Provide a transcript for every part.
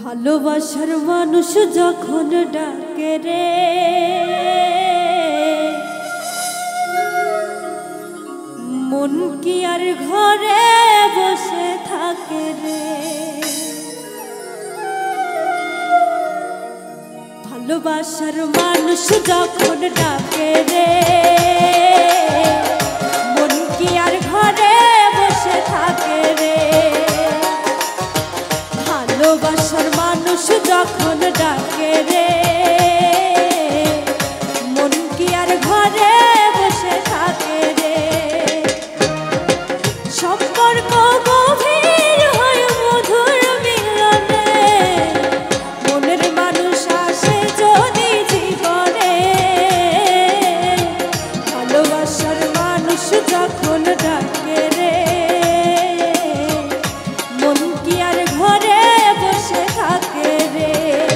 ভালোবাসার মানুষ যখন ডাকে রে মন কি আর ঘরে বসে থাকে রে। ভালোবাসার মানুষ যখন ডাকে রে মন কি আর ঘরে বসে থাকে রে। ভালোবাসার মানুষ যখন ডাকে রে মন কি আর ঘরে বসে থাকে রে। সম্পর্ক গভীর হয় মধুর মিলনে মনের মানুষ আসে যদি জীবনে। ভালোবাসার মানুষ যখন ডাকে রে মন কি আর ঘরে বসে থাকে রে।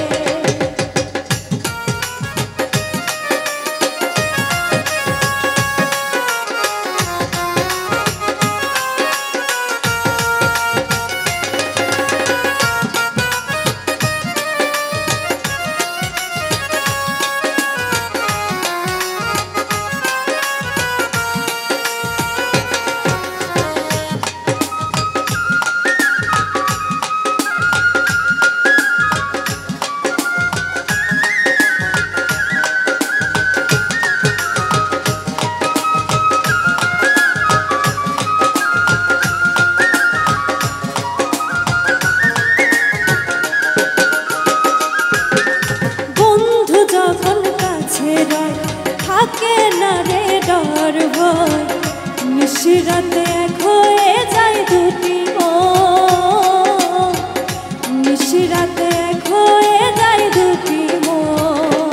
থাকে না রে ডর ভয় নিশিরাতে এক হয়ে যায় দুটি মন। নিশিরাতে এক হয়ে যায় দুটি মন।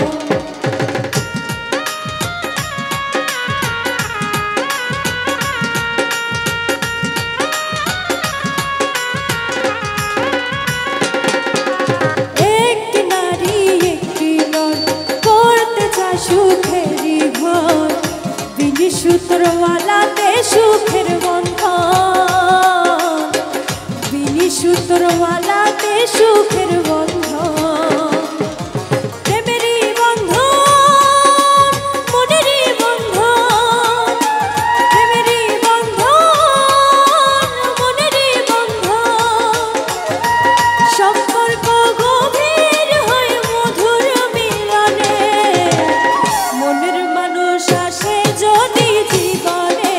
একটি নারী একটি নর করতে চায় সুখেরই ঘর বিনি সূত্রওয়ালাতে সুখের বন্ধন। বিনি সূত্রওয়ালাতে সুখের বন্ধন। প্রেমেরই বন্ধন মনেরই বন্ধন। প্রেমেরই বন্ধন মনেরই বন্ধন। সম্পর্ক গভীর হয় মধুর মিলনে মনের মানুষ আসে যদি জীবনে।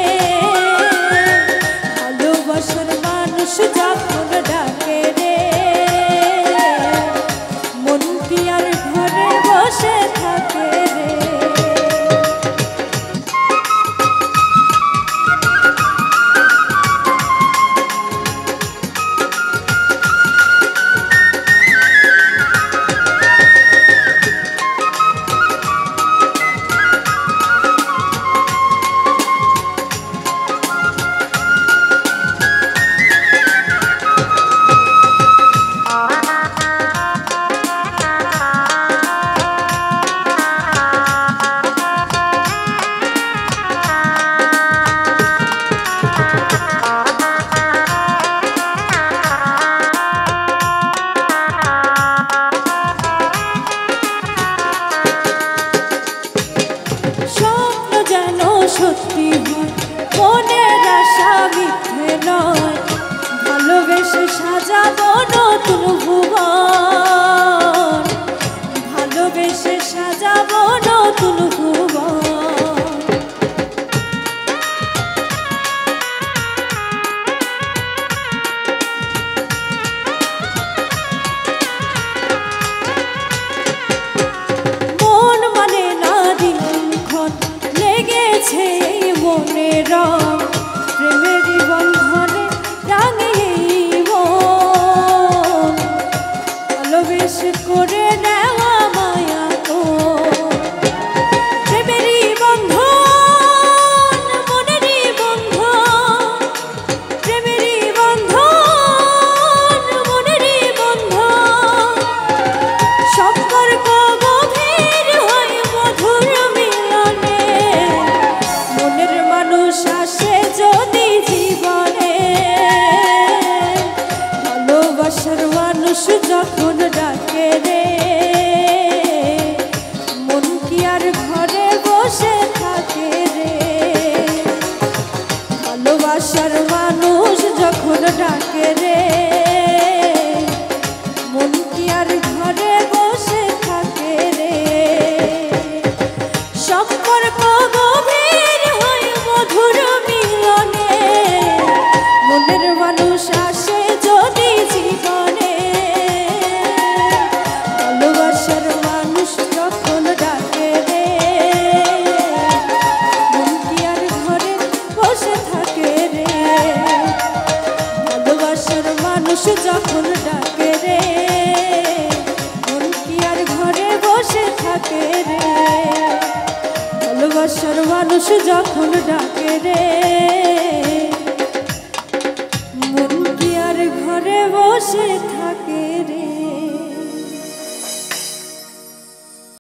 ভালোবাসার মানুষ যখন ডাকে রে মন কি আর ঘরে বসে থাকে রে। সত্যি হয় মনের আশা মিথ্যে নয় ভালোবেসে সাজাবো নতুন ভুবন। ভালোবেসে সাজাবো নতুন ভুবন। মন মানে না দিনক্ষণ লেগেছে মনে রং প্রেমেরই বন্ধনে রাঙিয়ে মন। ভালোবেসে করে নেওয়া মায়া তো ঘরে বসে থাকে রে ভালোবাসার মানুষ যখন ডাকে রে মন কি আর ঘরে বসে থাকে রে সম্পর্ক গভীর হয় মধুর মিলনে মনের মানুষ আসে যদি জীবনে ভালোবাসার মানুষ যখন ডাকে রে মন কি আর ঘরে বসে থাকে রে ভালোবাসার মানুষ যখন ডাকে রে মন কি আর ঘরে বসে থাকে রে ভালোবাসার মানুষ যখন ডাকে রে মন কি আর ঘরে বসে থাকে রে।